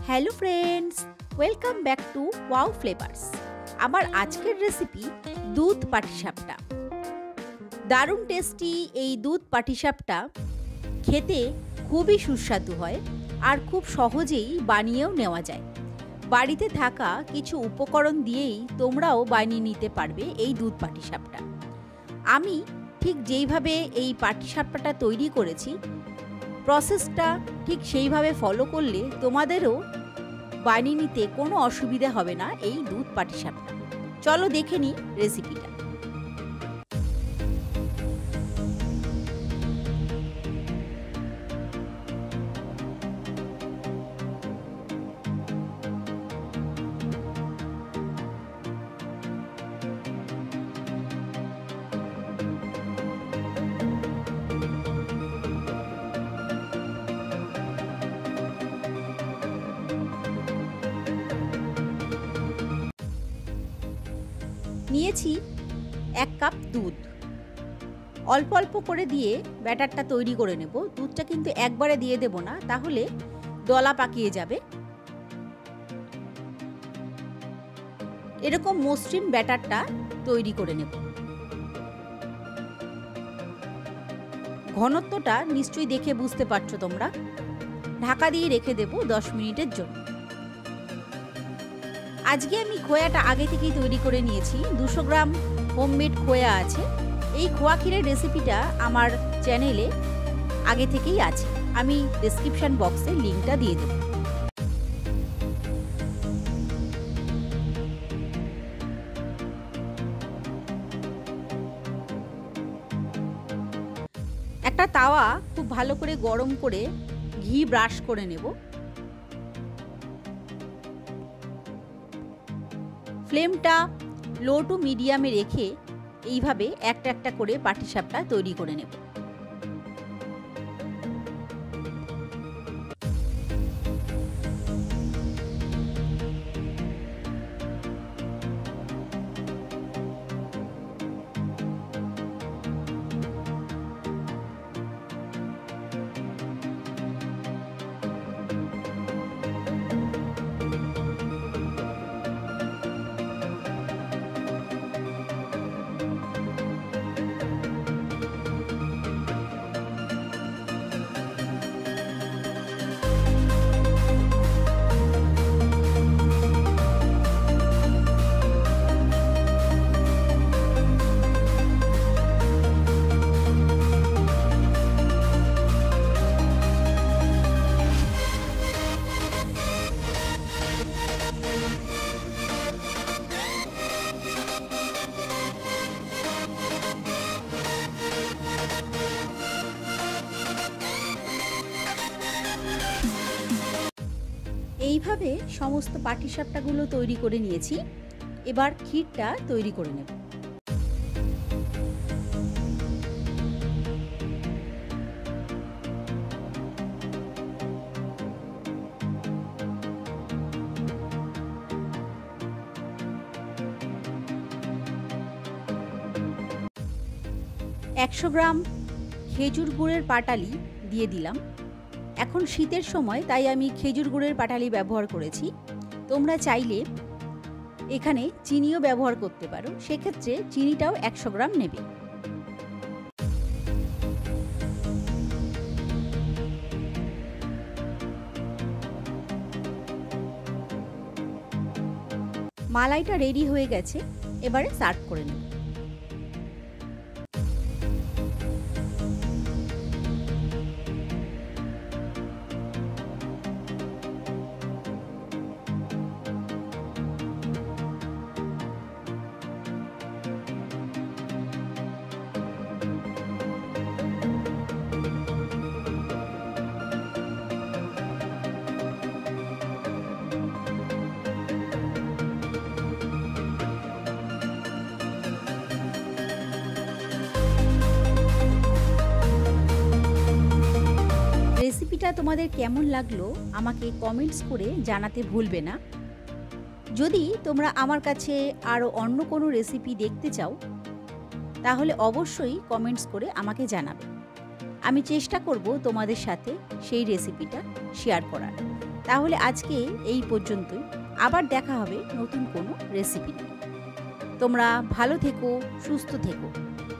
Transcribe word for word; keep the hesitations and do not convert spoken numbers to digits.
Hello friends, welcome back to wow flavours. আমার আজকের recipe দুধ পাটিসাপটা। দারুণ টেস্টি এই দুধ পাটিসাপটা খেতে খুবই সুস্বাদু হয় আর খুব সহজেই বানিয়েও নেওয়া যায়। বাড়িতে থাকা কিছু উপকরণ দিয়েই তোমরাও বানিয়ে নিতে পারবে এই দুধ পাটিসাপটা। আমি ঠিক যেইভাবে এই পাটিসাপটাটা তৈরি করেছি, প্রসেসটা ঠিক সেইভাবে ফলো করলে তোমাদেরও বানিয়ে নিতে কোনো অসুবিধা হবে না এই দুধ পাটিসাপটা। চলো দেখে নিই রেসিপিটা। নিয়েছি এক কাপ দুধ। অল্প অল্প করে দিয়ে ব্যাটারটা তৈরি করে নেব। দুধটা কিন্তু একবারে দিয়ে দেব না, তাহলে দলা পাকিয়ে যাবে। এরকম মসৃণ ব্যাটারটা তৈরি করে নেব। ঘনত্বটা নিশ্চয়ই দেখে বুঝতে পারছো তোমরা। ঢাকা দিয়ে রেখে দেব দশ মিনিটের জন্য। আজকে আমি খোয়াটা আগে থেকেই তৈরি করে নিয়েছি। দুশো গ্রাম হোমমেড খোয়া আছে। এই খোয়া ক্ষীরের রেসিপিটা আমার চ্যানেলে আগে থেকেই আছে, আমি ডেসক্রিপশন বক্সে লিঙ্কটা দিয়ে দেব। একটা তাওয়া খুব ভালো করে গরম করে ঘি ব্রাশ করে নেব। ফ্লেমটা লো টু মিডিয়ামে রেখে এইভাবে একটা একটা করে পাটিসাপটা তৈরি করে নেব। এইভাবে সমস্ত পাটিসাপটাগুলো তৈরি করে নিয়েছি। এবার ক্ষীরটা তৈরি করে নেব। একশো গ্রাম খেজুর গুড়ের পাটালি দিয়ে দিলাম। এখন শীতের সময়, তাই আমি খেজুর গুড়ের পাটালি ব্যবহার করেছি। তোমরা চাইলে এখানে চিনিও ব্যবহার করতে পারো, সেক্ষেত্রে চিনিটাও একশো গ্রাম নেবে। মালাইটা রেডি হয়ে গেছে, এবারে সার্ভ করে নেব। রেসিপিটা তোমাদের কেমন লাগলো আমাকে কমেন্টস করে জানাতে ভুলবে না। যদি তোমরা আমার কাছে আরও অন্য কোনো রেসিপি দেখতে চাও, তাহলে অবশ্যই কমেন্টস করে আমাকে জানাবে। আমি চেষ্টা করব তোমাদের সাথে সেই রেসিপিটা শেয়ার করার। তাহলে আজকে এই পর্যন্তই। আবার দেখা হবে নতুন কোনো রেসিপি নিয়ে। তোমরা ভালো থেকো, সুস্থ থেকো।